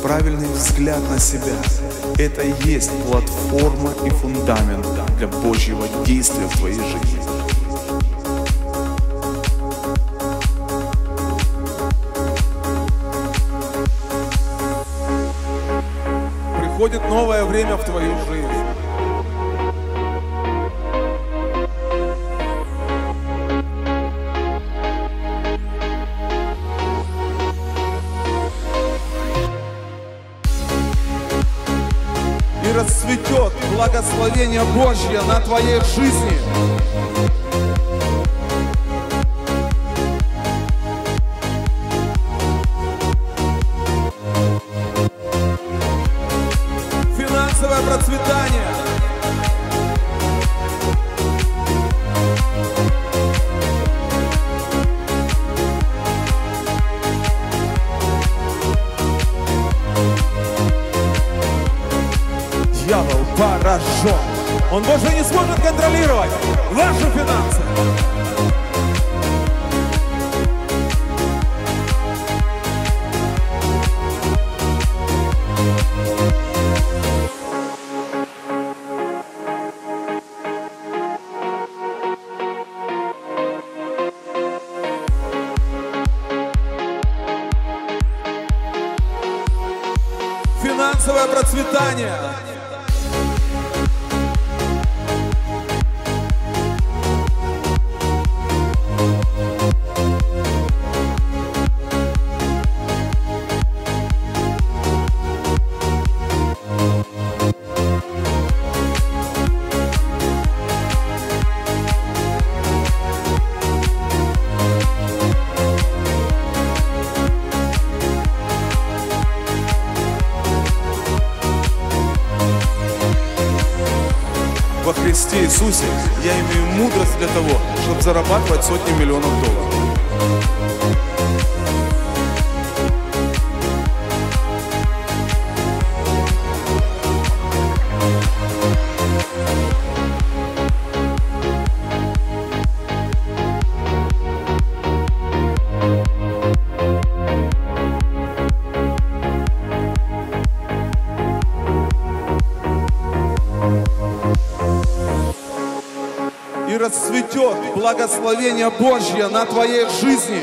правильный взгляд на себя – это и есть платформа и фундамент для Божьего действия в твоей жизни. Приходит новое время в твою жизнь. И расцветет благословение Божье на твоей жизни. Финансовое процветание. Дьявол поражен. Он больше не сможет контролировать ваши финансы. Финансовое процветание. Во Христе Иисусе я имею мудрость для того, чтобы зарабатывать сотни миллионов долларов. И расцветет благословение Божье на твоей жизни.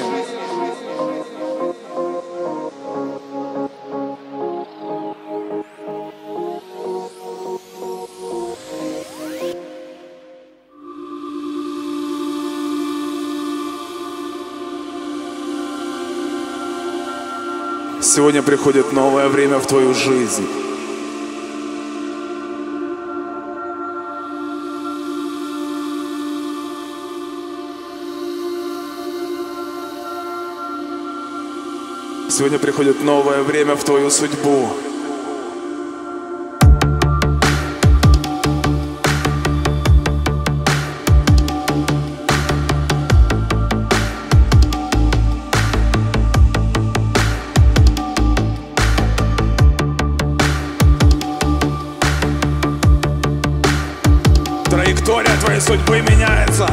Сегодня приходит новое время в твою жизнь. Сегодня приходит новое время в твою судьбу. Траектория твоей судьбы меняется.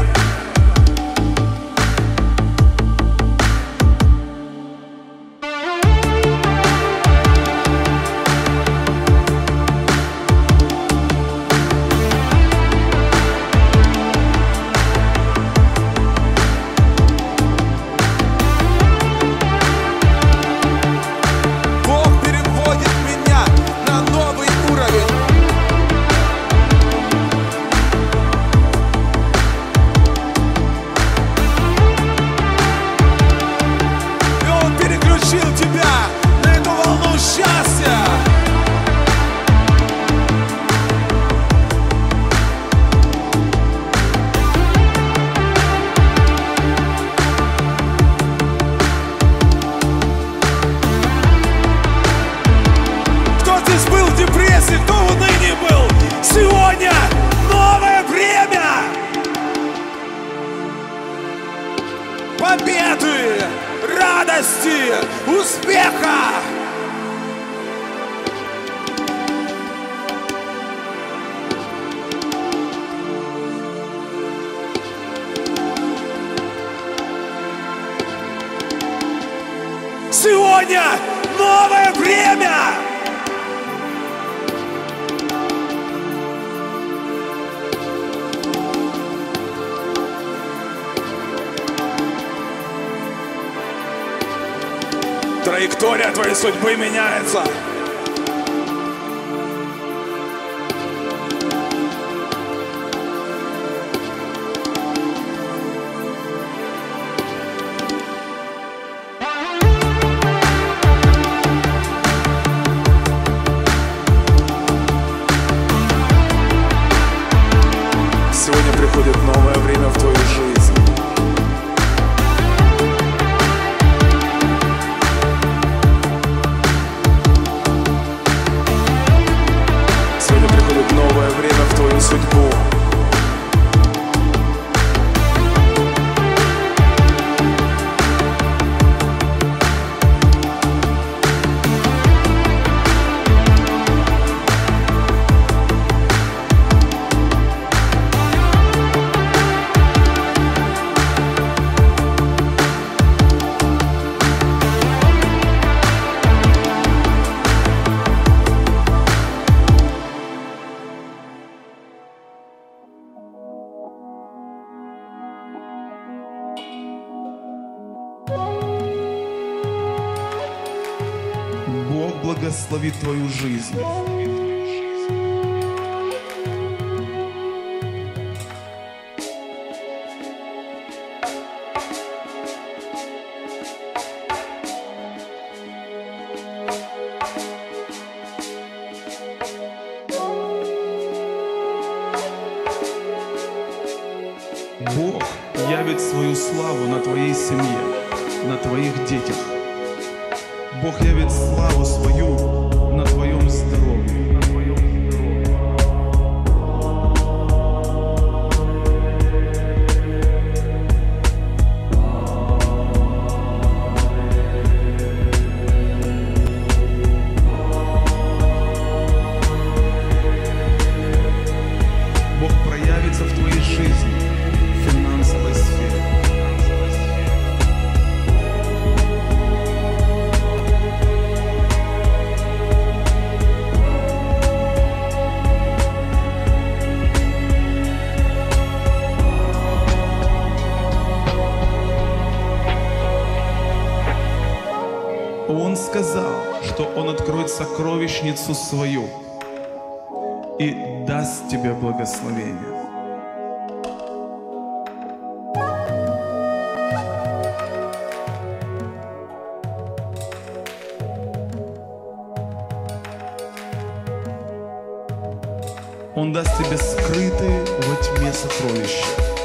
Кто в унынии был, сегодня новое время победы, радости, успеха. Сегодня новое время! Траектория твоей судьбы меняется. Сегодня приходит новое время в твою жизнь. Сегодня приходит новое время в твою судьбу. Бог благословит твою жизнь. Бог явит свою славу на твоей семье, на твоих детях. Бог явит славу свою на твоем здоровье. Бог проявится в твоей жизни, в финансовой сфере. Он сказал, что Он откроет сокровищницу свою и даст тебе благословение. Он даст тебе скрытые во тьме сокровища.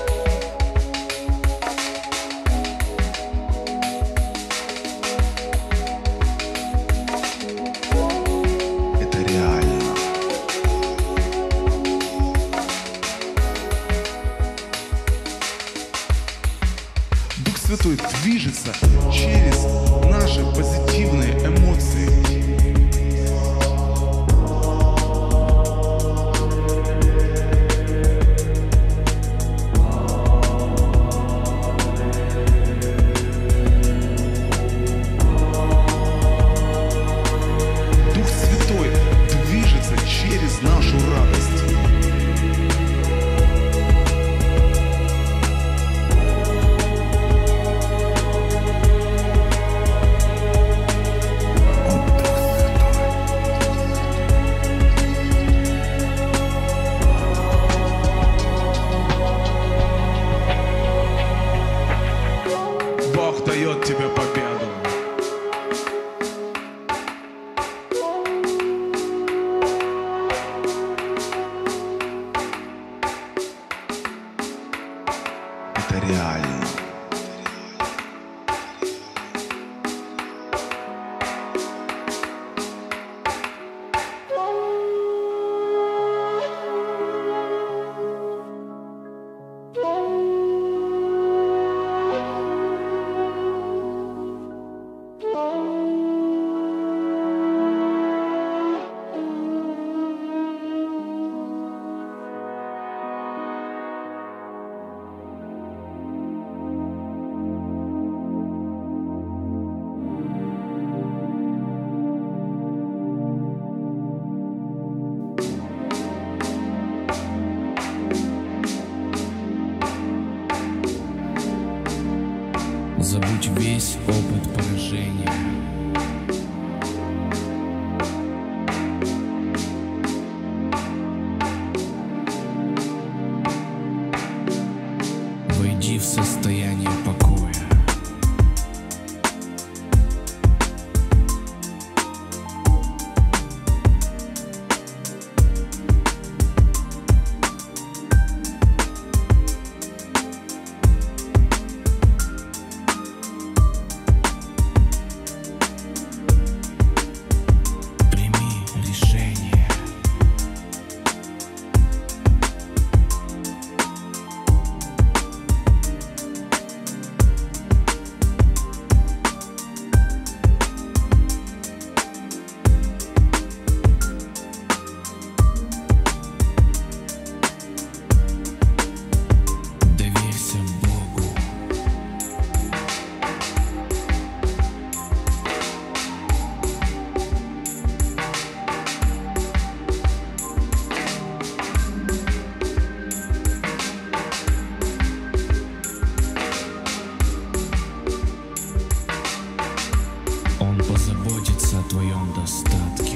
Дух Святой движется через наши позитивные эмоции. Дух Святой движется через нашу радость. о твоем достатке.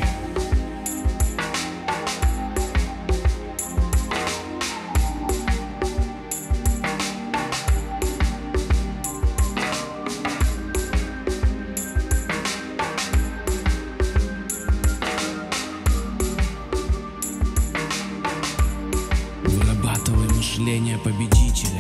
Вырабатывай мышление победителя.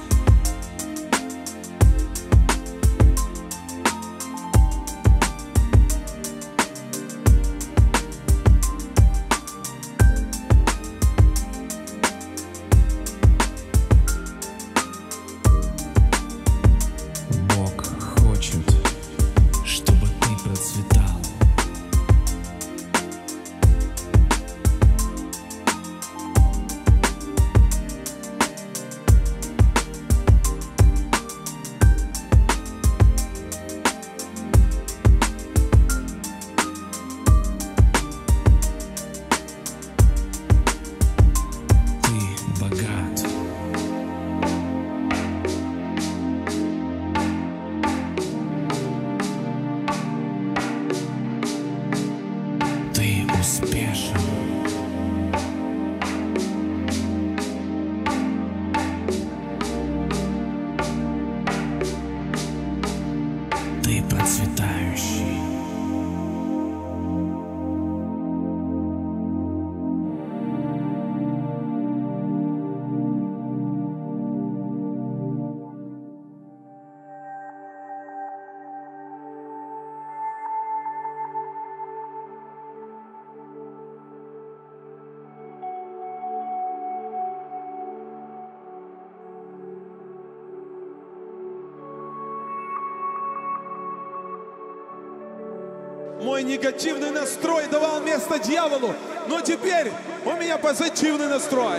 Бог хочет, чтобы ты процветал. Ты богат. Ты успешен. Ты процветающий. Мой негативный настрой давал место дьяволу, но теперь у меня позитивный настрой.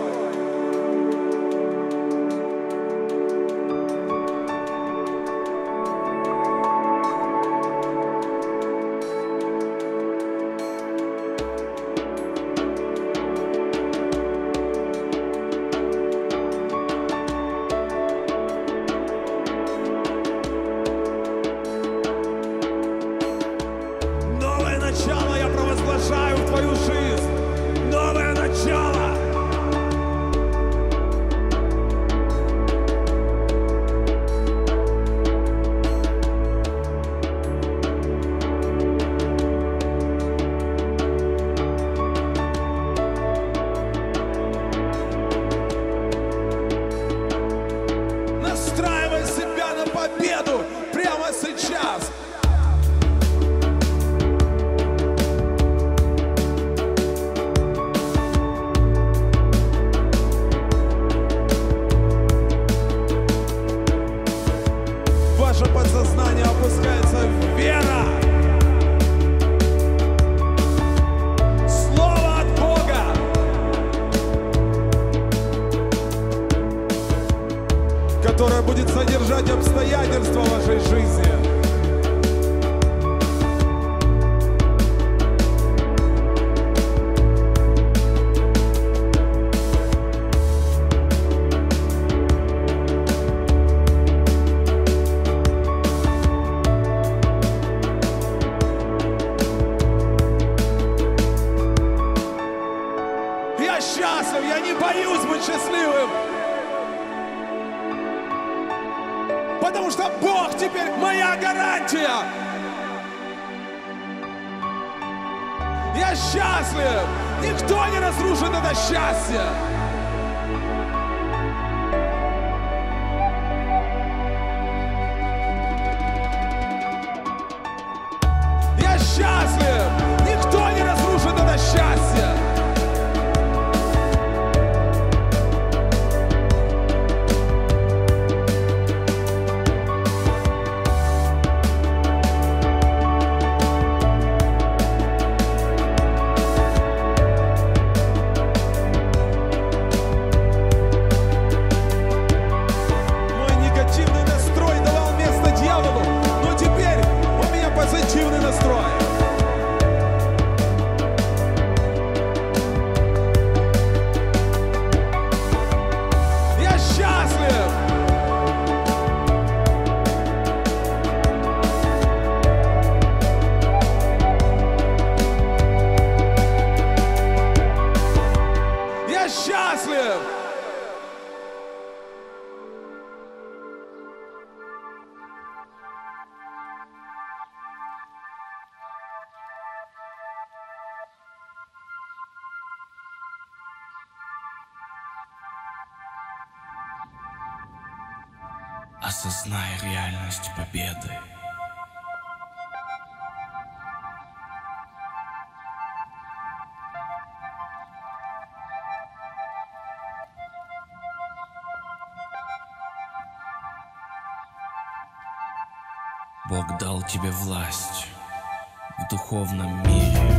Новое начало я провозглашаю в твою жизнь. Новое начало. Настраивай себя на победу прямо сейчас. Ваше подсознание опускается в вера. Слово от Бога. Которое будет содержать обстоятельства вашей жизни. Я счастлив, я не боюсь быть счастливым. Потому что Бог теперь моя гарантия. Я счастлив. Никто не разрушит это счастье. Я счастлив. Никто не разрушит это счастье. Осознай реальность победы. Бог дал тебе власть в духовном мире.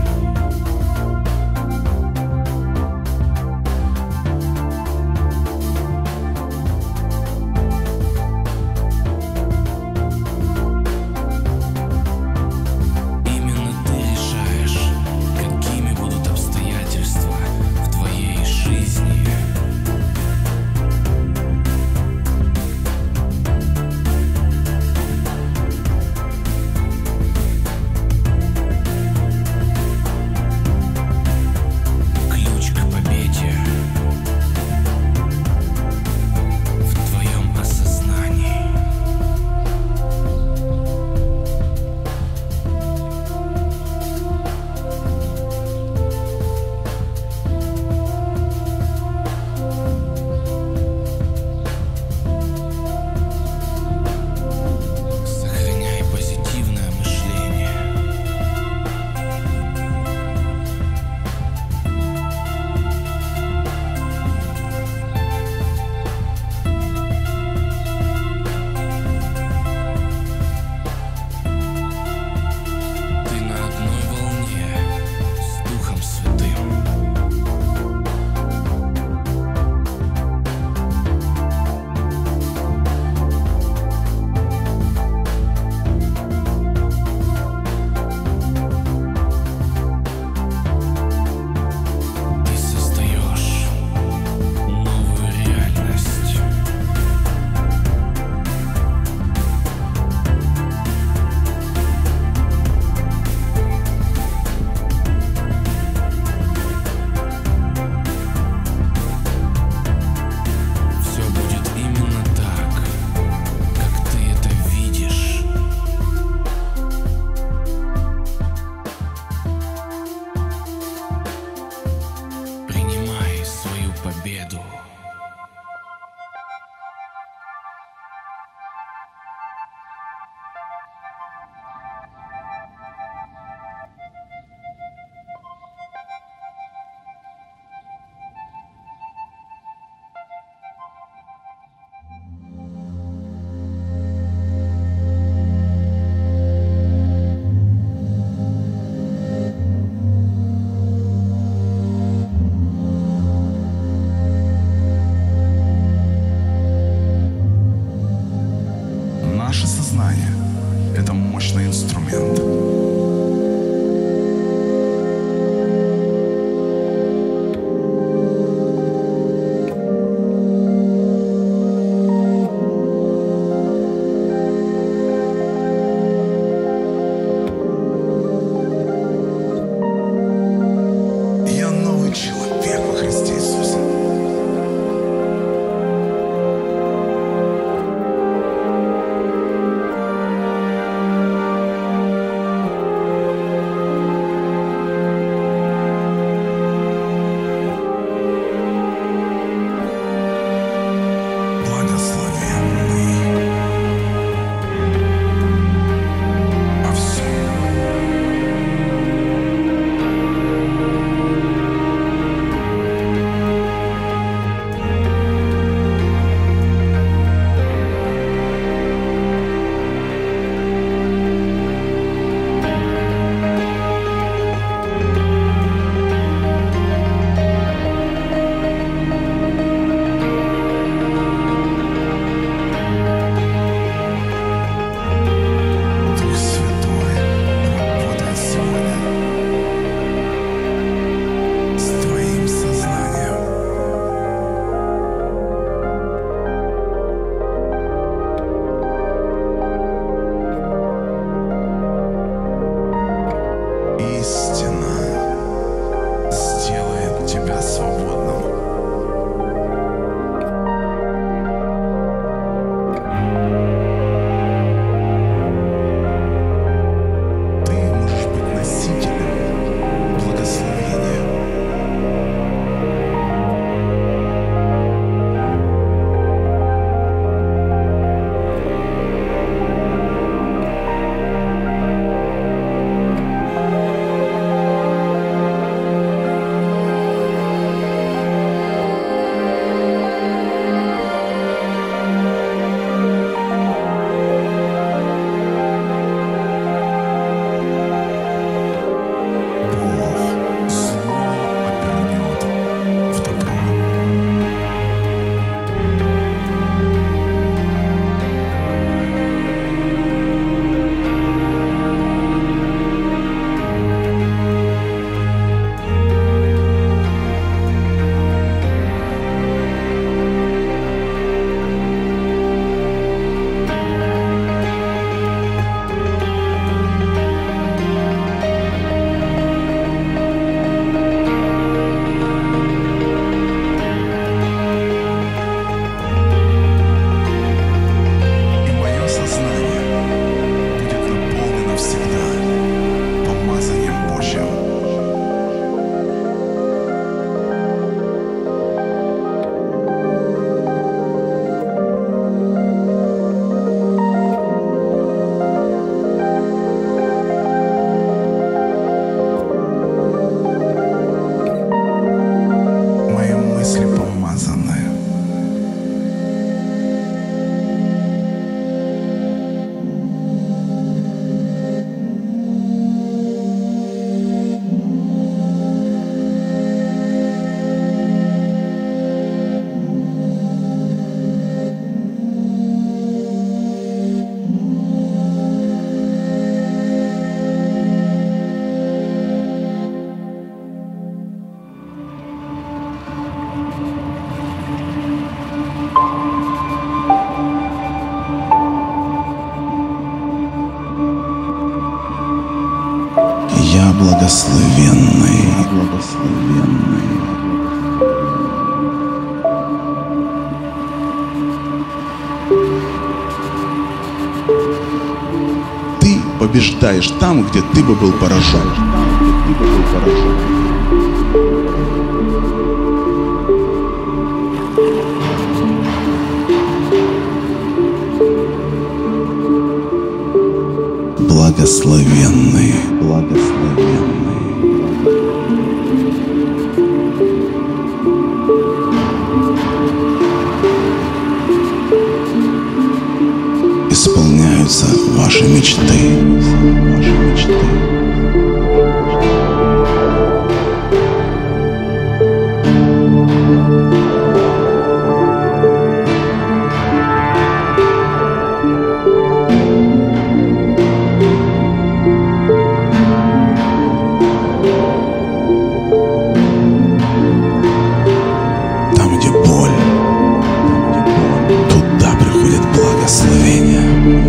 Наше сознание — это мощный инструмент. Я новый человек во Христе Иисусе. благословенный. Ты побеждаешь там, где ты бы был поражен. Благословенный. Исполняются ваши мечты. Там, где боль, туда приходит благословение.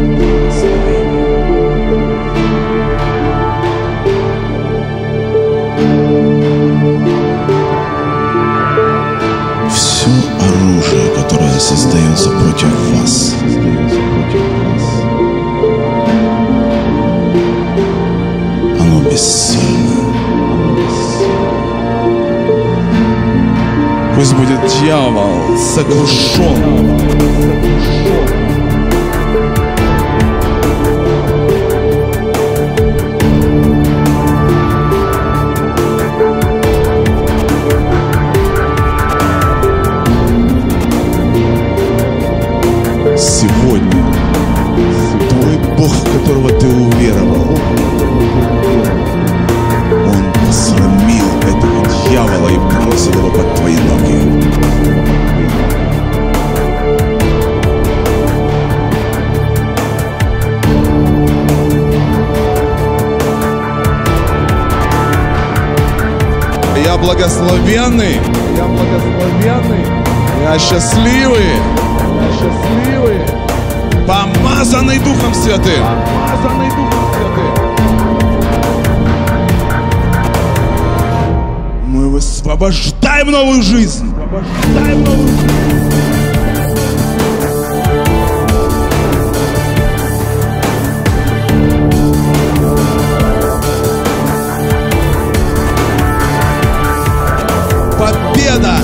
Все оружие, которое создается против вас, оно бессильно. Пусть будет дьявол сокрушен. Сегодня твой Бог, в которого ты уверовал, Он посрамил этого дьявола и бросил его под твои ноги. Я благословенный, я счастливый, помазанный Духом Святым. Мы высвобождаем новую жизнь. Победа!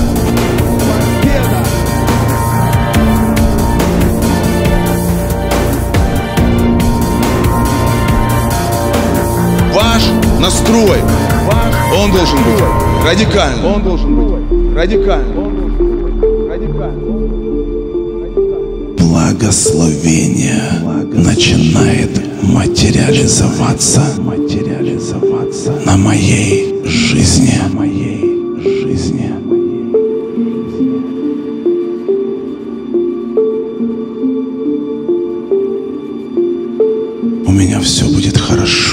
Ваш настрой, он должен быть радикальным. Благословение начинает материализоваться на моей жизни. У меня все будет хорошо.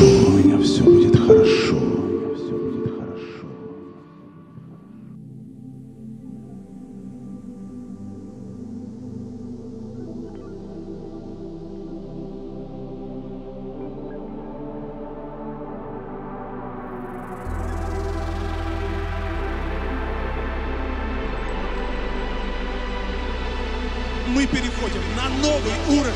Мы переходим на новый уровень.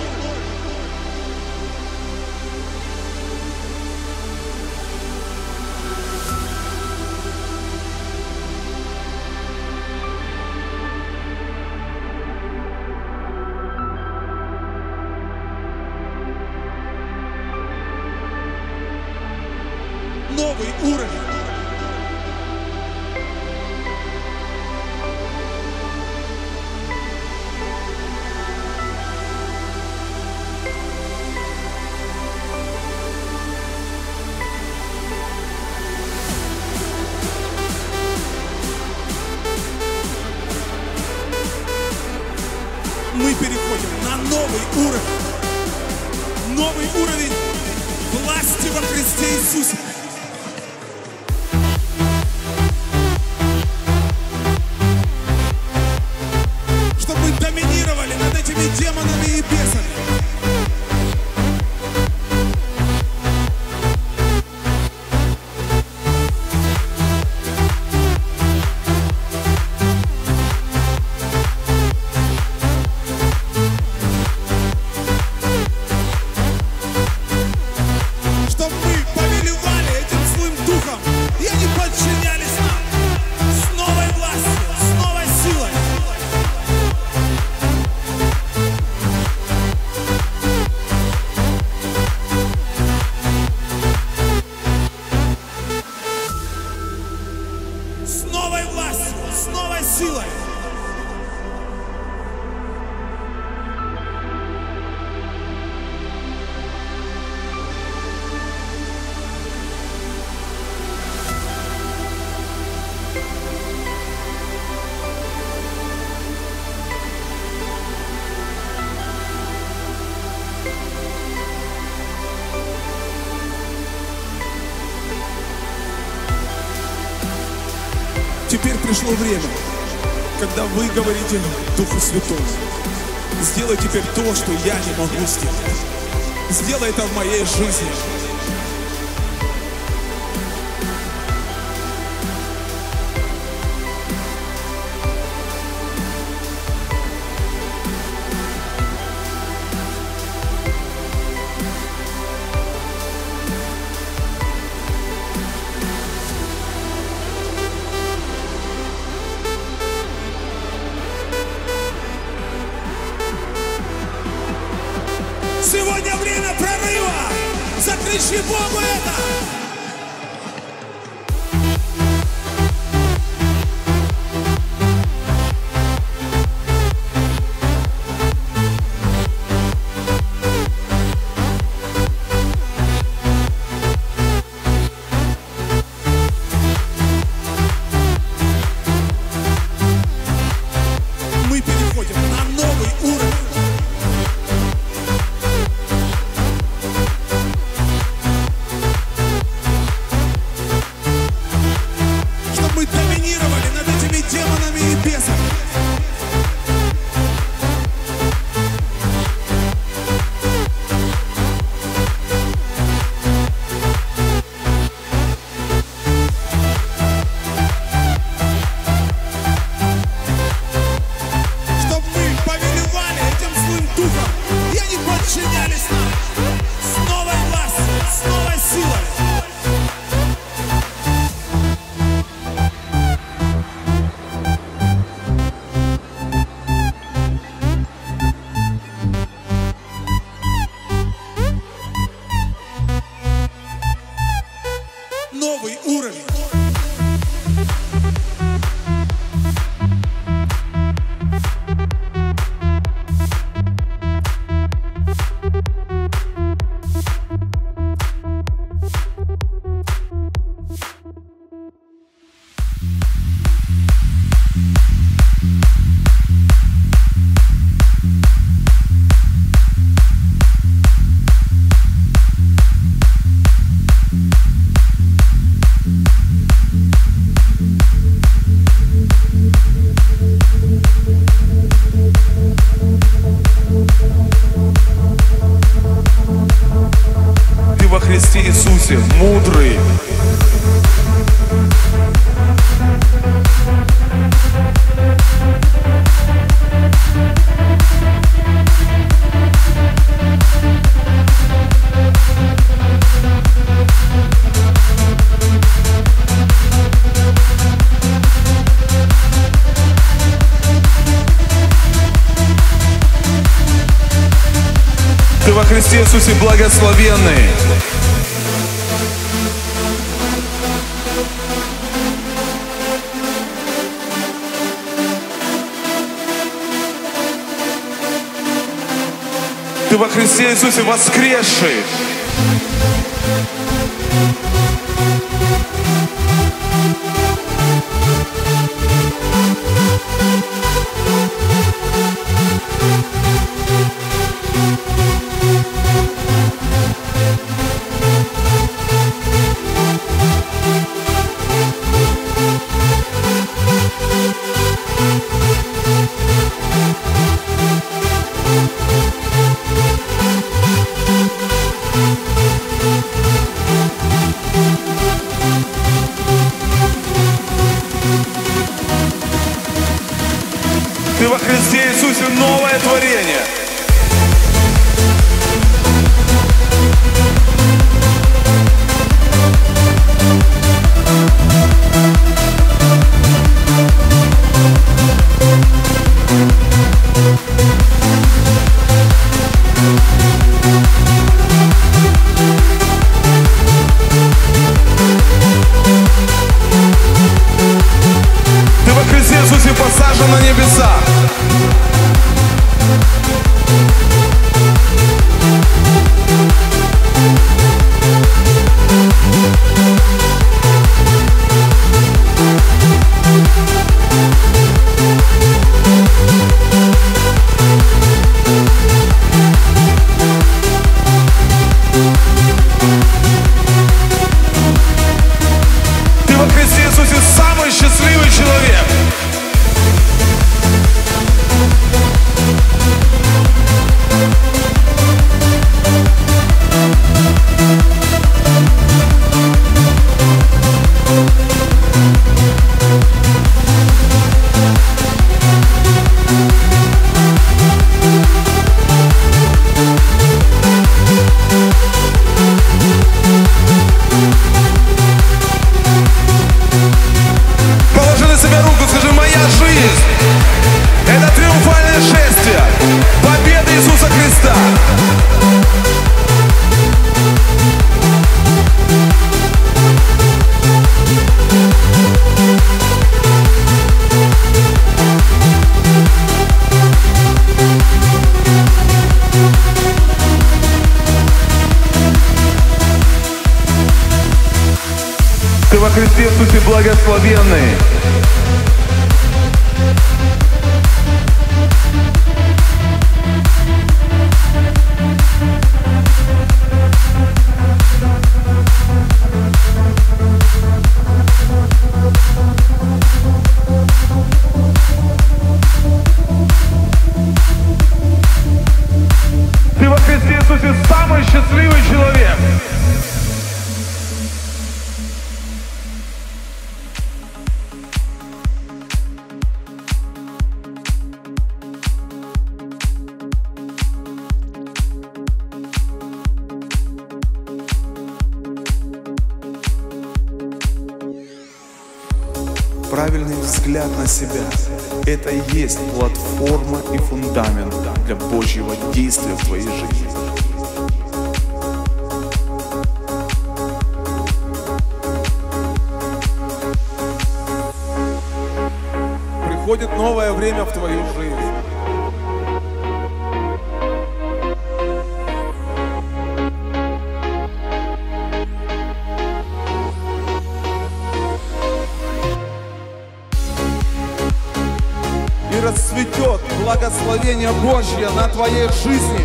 Новый уровень. Мы переходим на новый уровень. Новый уровень власти во Христе Иисусе. Чтобы мы доминировали над этими демонами и бесами. силой. Теперь пришло время, когда вы говорите Духу Святому: сделай теперь то, что я не могу сделать. Сделай это в моей жизни. Сегодня время прорыва! Закричи Богу это! Мы переходим на новый уровень. Мы доминировали над этими демонами и бесами. Чтоб мы повелевали этим злым духом, и они подчинялись нам с новой властью, с новой силой. Новый уровень. Ты во Христе Иисусе мудрый. Ты во Христе Иисусе благословенный. Ты во Христе Иисусе воскресший. Ты во Христе Иисусе новое творение. Ты во Христе Иисусе скажем на небесах. Ты во Христе Иисусе самый счастливый человек. Положи на себя руку, скажи: моя жизнь — это триумфальное шествие победы Иисуса Христа. Ты во Христе Иисусе благословенный. Ты во Христе Иисусе самый счастливый человек. Правильный взгляд на себя – это и есть платформа и фундамент для Божьего действия в твоей жизни. Приходит новое время в твою жизнь. И расцветет благословение Божье на твоей жизни.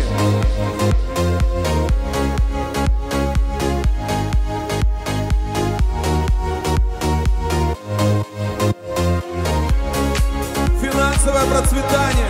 Финансовое процветание.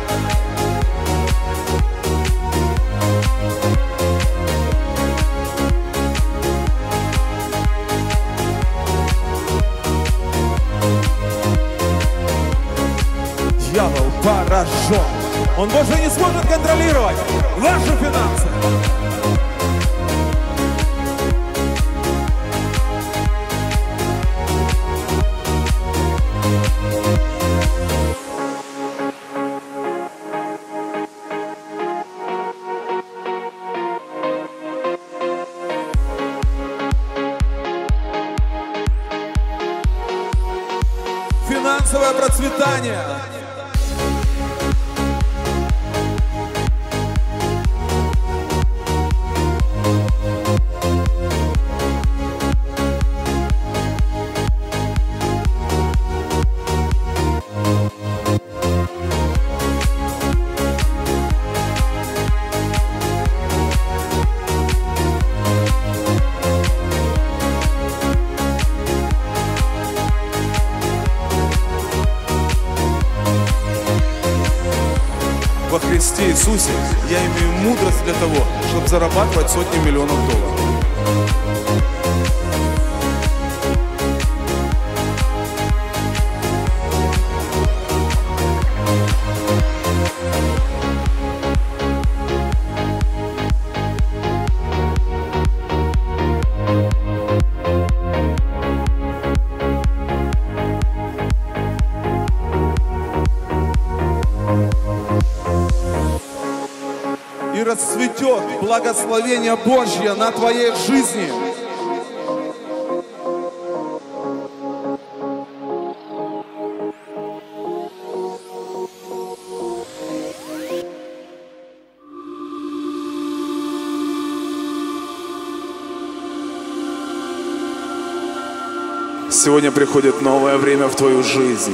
Дьявол поражен. Он больше не сможет контролировать ваши финансы. Финансовое процветание. Во Христе Иисусе я имею мудрость для того, чтобы зарабатывать сотни миллионов долларов. И расцветет благословение Божье на твоей жизни. Сегодня приходит новое время в твою жизнь.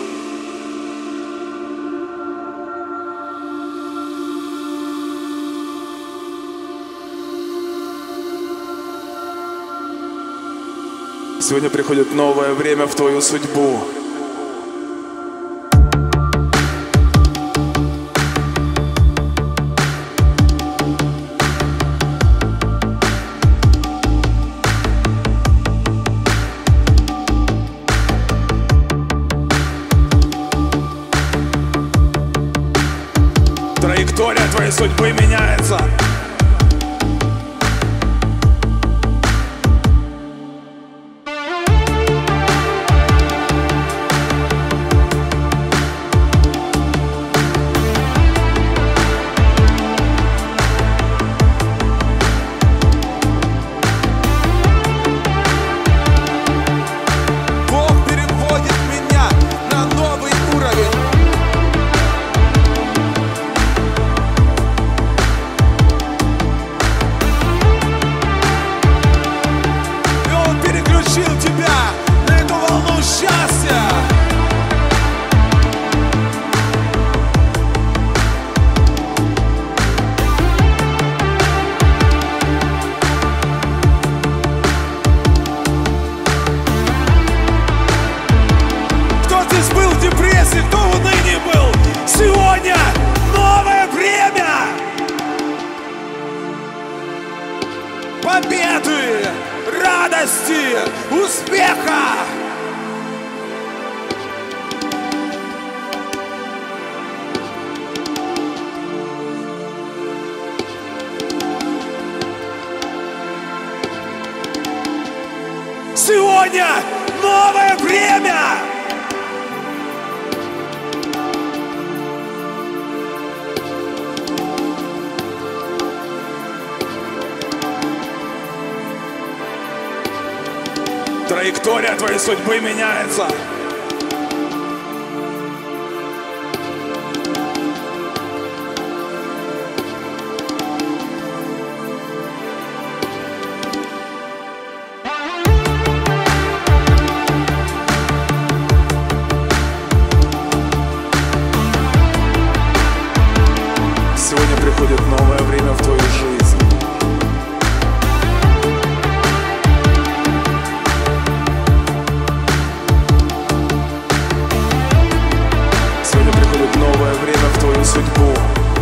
Сегодня приходит новое время в твою судьбу. Траектория твоей судьбы меняется. Кто в ныне был, сегодня новое время победы, радости, успеха. Сегодня новое время. Траектория твоей судьбы меняется. Сегодня приходит новое время в твою жизнь. Новое время в твою судьбу.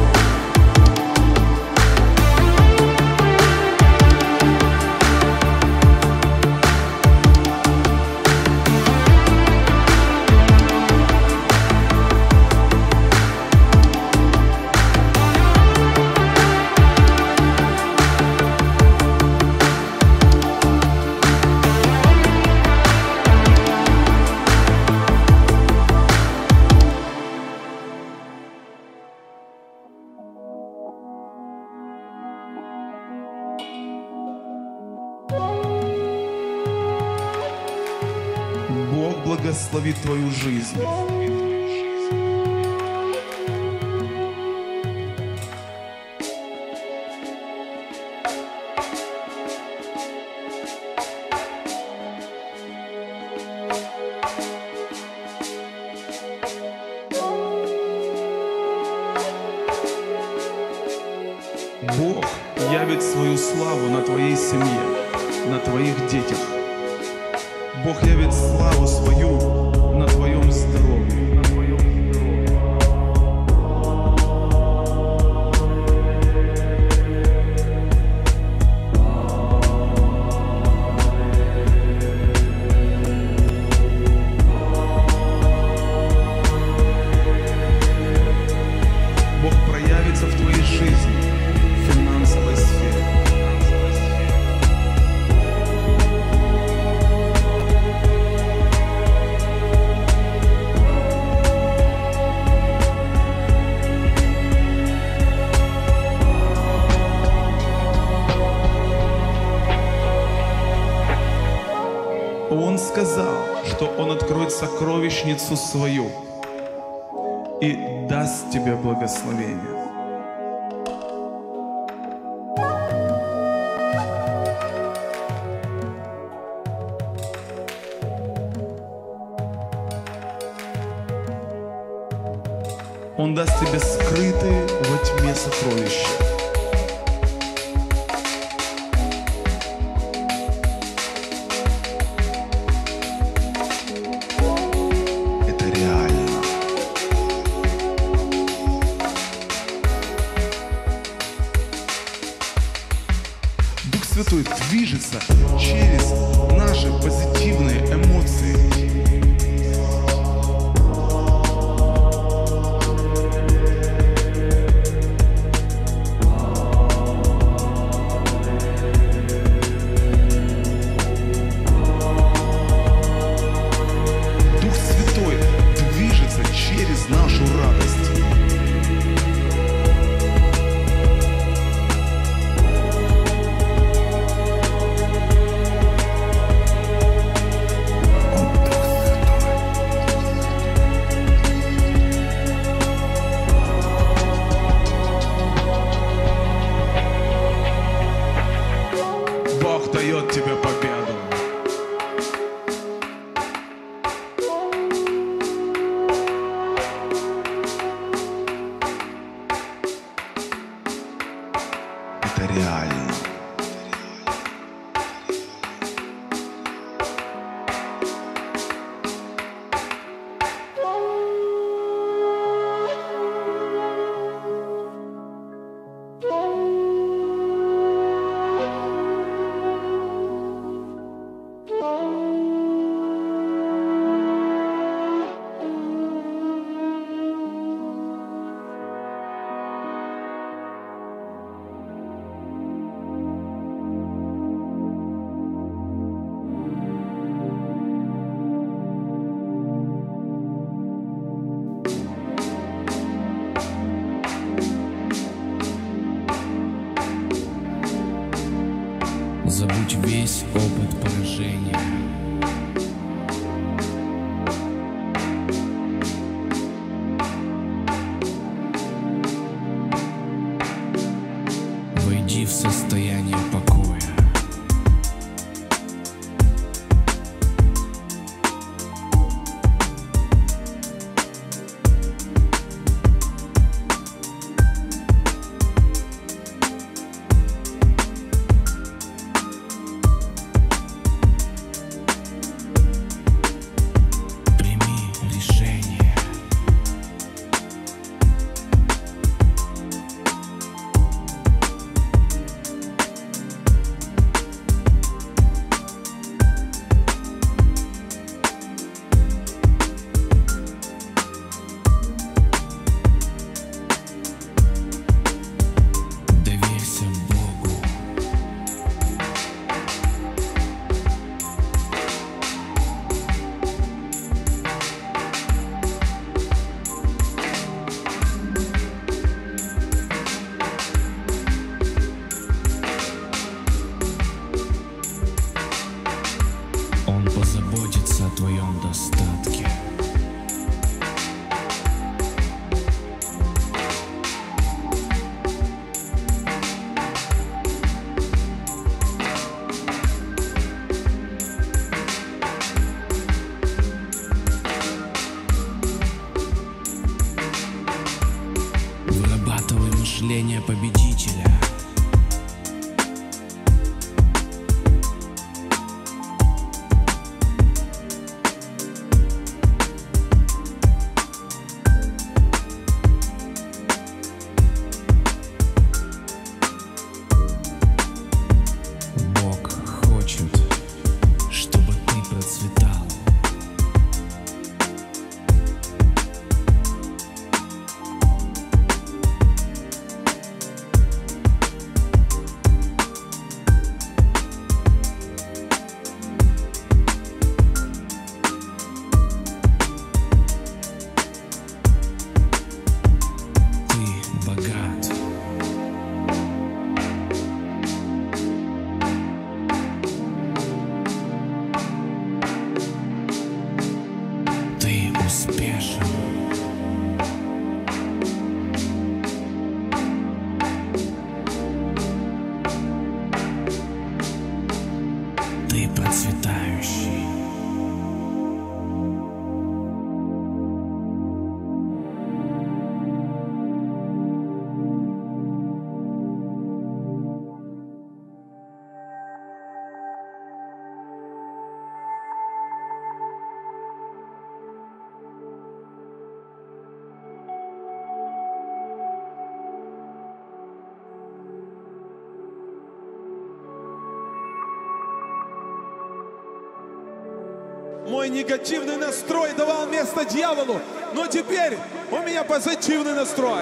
Бог благословит твою жизнь. Бог явит свою славу на твоей семье, на твоих детях. Бог явит славу свою на твоем здоровье. Бог проявится в твоей жизни, в финансовой сфере. Он сказал, что Он откроет сокровищницу свою и даст тебе благословение. Он даст тебе скрытые во тьме сокровища. Это реально. Дух Святой движется через наши позитивные эмоции. Дух Святой движется через нашу радость. Бог дает тебе победу. Это реально. Забудь весь опыт поражения. Войди в состояние покоя. Прими решение. Доверься Богу. Он позаботится о твоем достатке. Вырабатывай мышление победителя. Мой негативный настрой давал место дьяволу, но теперь у меня позитивный настрой.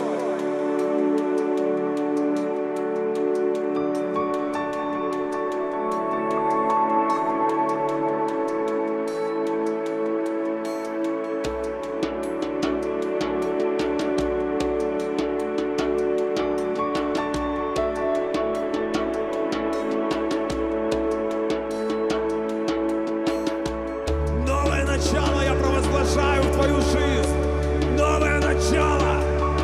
Начало я провозглашаю в твою жизнь. Новое начало.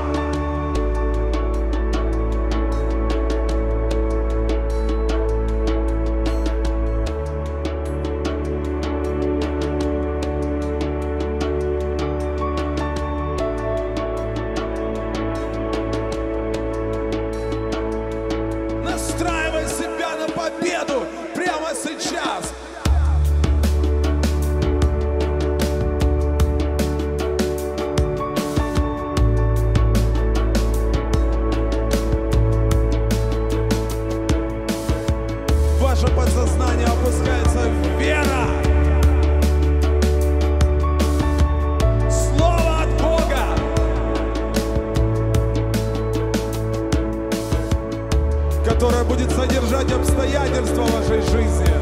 Настраивай себя на победу прямо сейчас. Ваше подсознание опускается в вера. Слово от Бога. Которое будет содержать обстоятельства вашей жизни.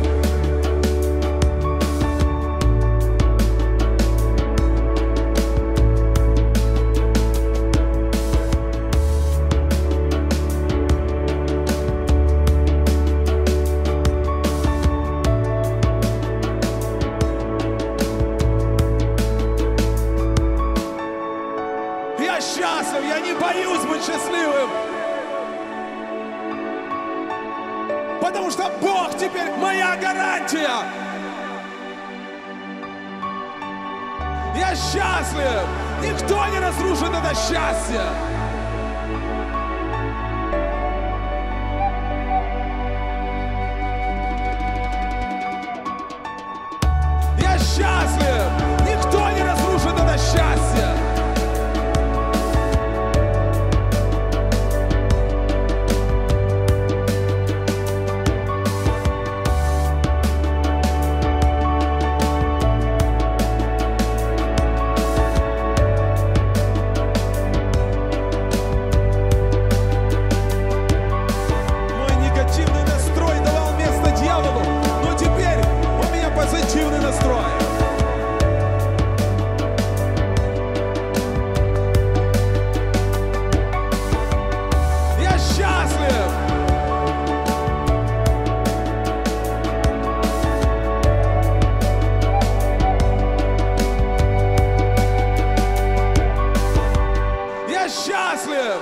Я счастлив, я не боюсь быть счастливым. Потому что Бог теперь моя гарантия. Я счастлив. Никто не разрушит это счастье. Я счастлив. Никто не разрушит это счастье. Позитивный настрой. Я счастлив. Я счастлив.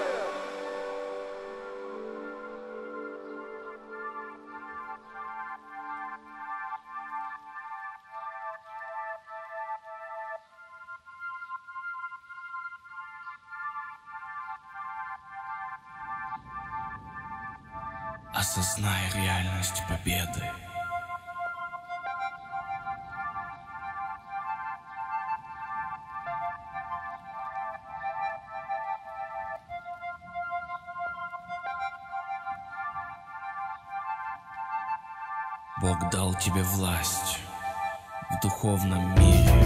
Осознай реальность победы. Бог дал тебе власть в духовном мире.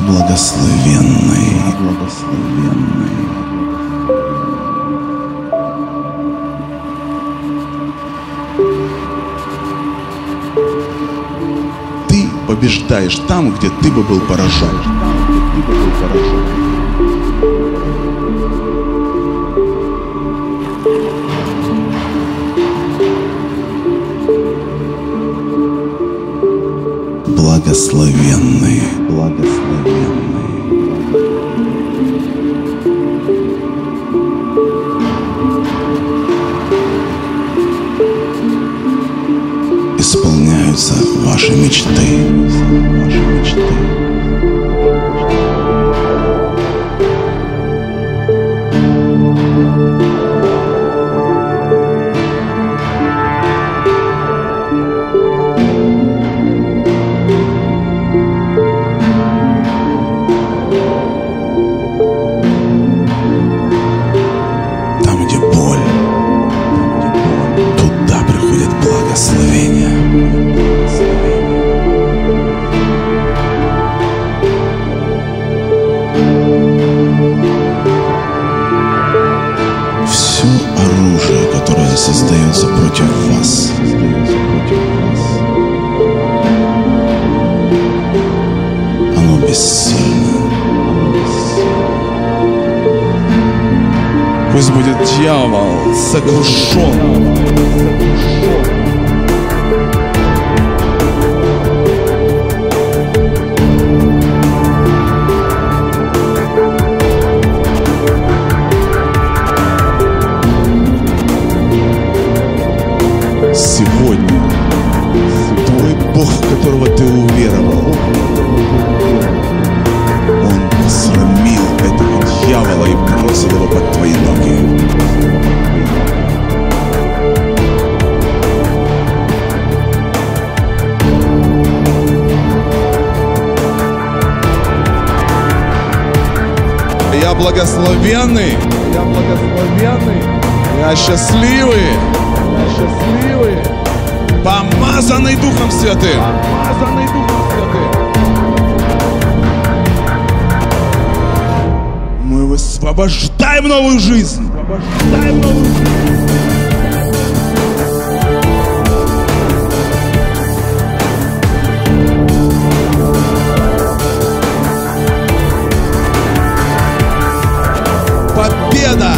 благословенный. Ты побеждаешь там, где ты бы был поражен. Благословенный, благословенный. Исполняются ваши мечты, ваши мечты. Создается против вас. Оно бессильно. Пусть будет дьявол сокрушен. Сегодня твой Бог, в которого ты уверовал, он посрамил этого дьявола и бросил его под твои ноги. Я благословенный, я счастливый, помазанный Духом Святым. Мы высвобождаем новую жизнь. Победа!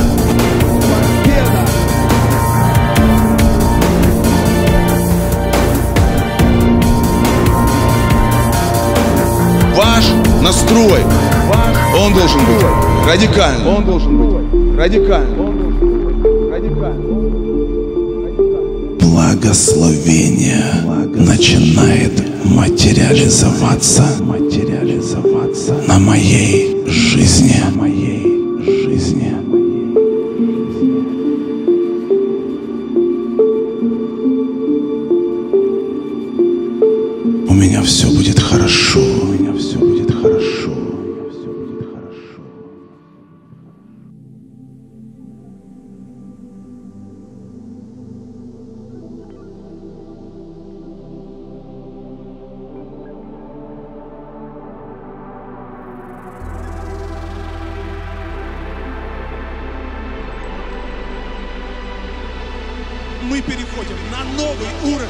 Ваш настрой, он должен быть радикальным. Благословение начинает материализоваться на моей жизни. У меня все будет хорошо. Мы переходим на новый уровень.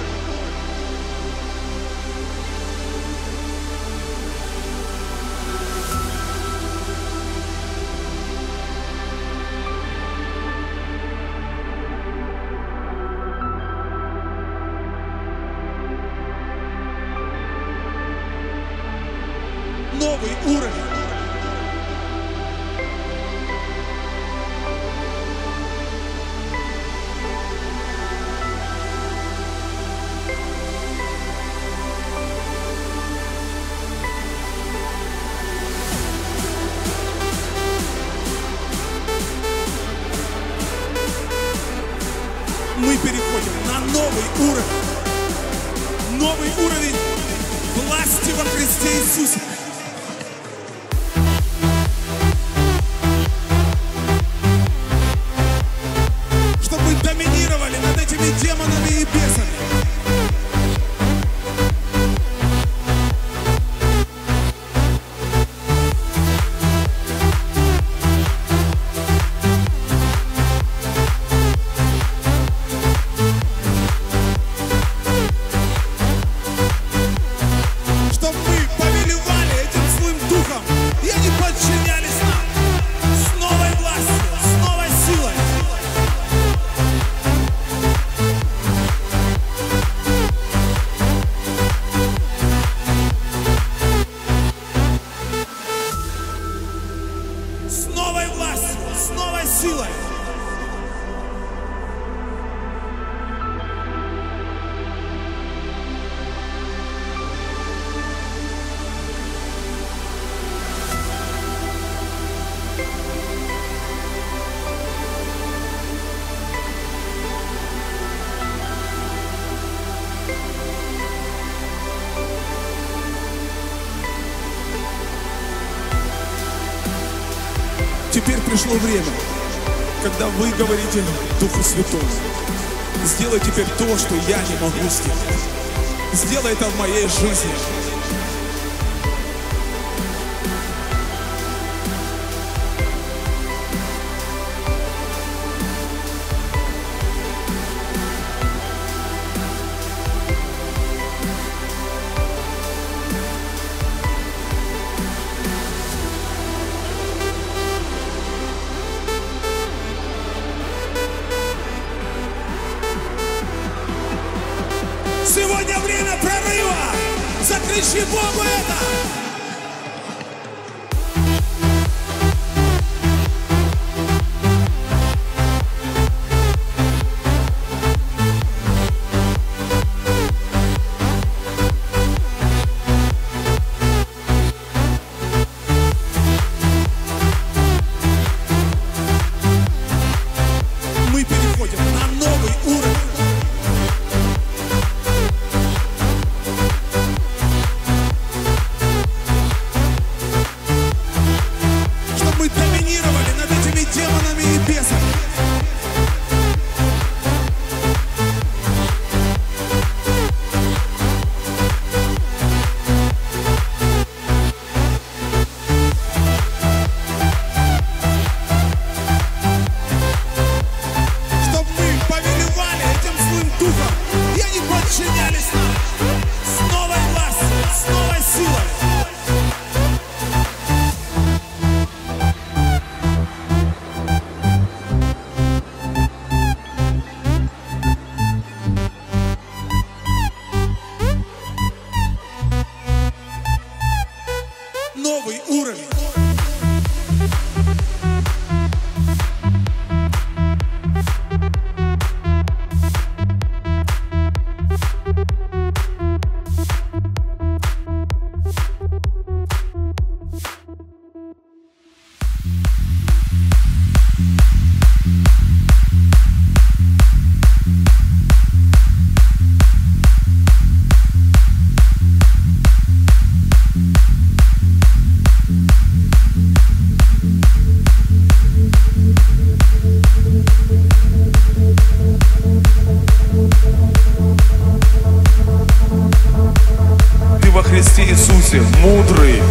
Новый уровень. Мы переходим на новый уровень. Новый уровень власти во Христе Иисусе. Чтобы мы доминировали над этими демонами и бесами. пришло время, когда вы говорите Духу Святому: сделай теперь то, что я не могу сделать. Сделай это в моей жизни. Сегодня время прорыва! Закричи Богу это! Мы переходим на новый уровень. Мы доминировали над этими демонами и бесами. Чтоб мы повелевали этим злым духом, и они подчинялись нам с новой властью, с новой силой. Новый уровень. Ты во Христе Иисусе мудрый.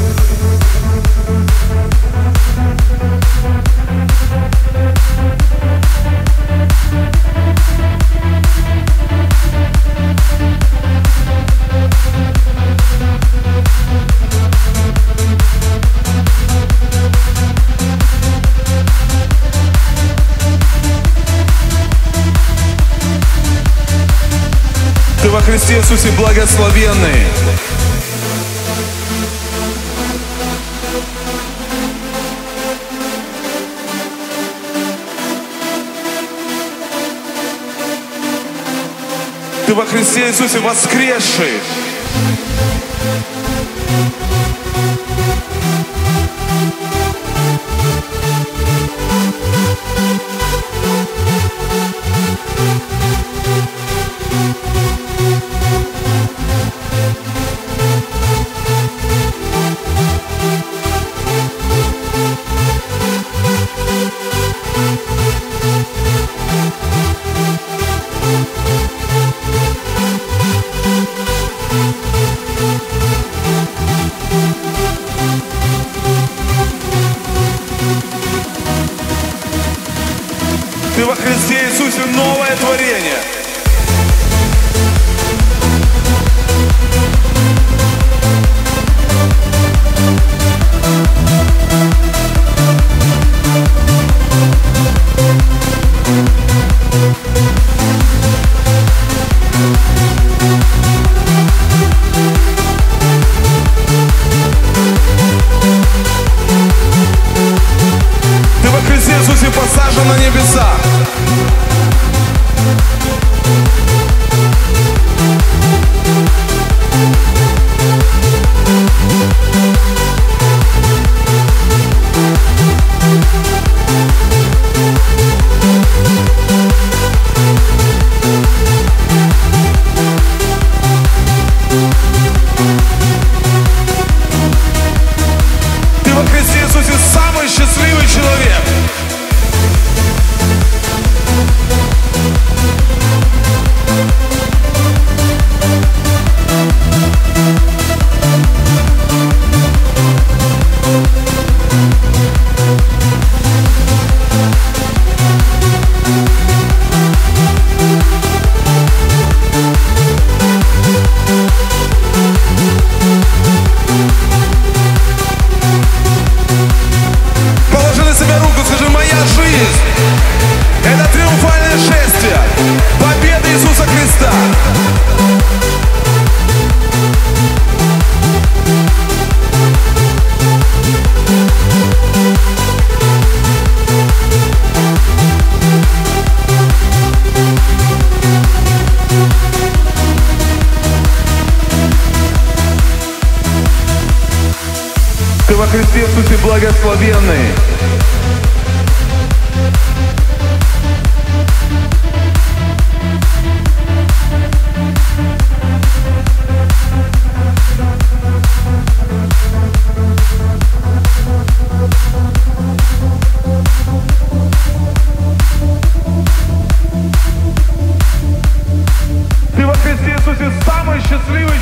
Ты во Христе Иисусе благословенный. Ты во Христе Иисусе воскресший. Ты во Христе Иисусе новое творение. Ты во Христе Иисусе посажен на небеса. Ты во Христе Иисусе самый счастливый человек. Ты во Христе Иисусе благословенный. Ты во Христе Иисусе самый счастливый